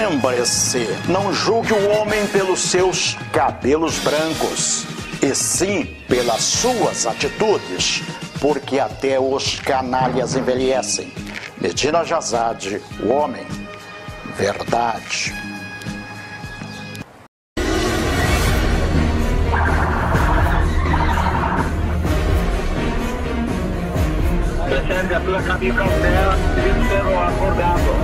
Lembre-se, não julgue o homem pelos seus cabelos brancos, e sim pelas suas atitudes, porque até os canalhas envelhecem. Medina Jazade, o homem, verdade. Descendo a tua caminho cautela, pedindo ser acordado.